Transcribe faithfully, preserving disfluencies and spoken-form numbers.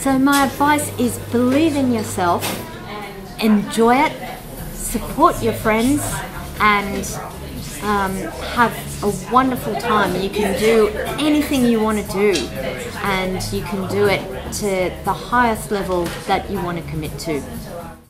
So my advice is believe in yourself, enjoy it, support your friends, and um, have a wonderful time. You can do anything you want to do, and you can do it to the highest level that you want to commit to.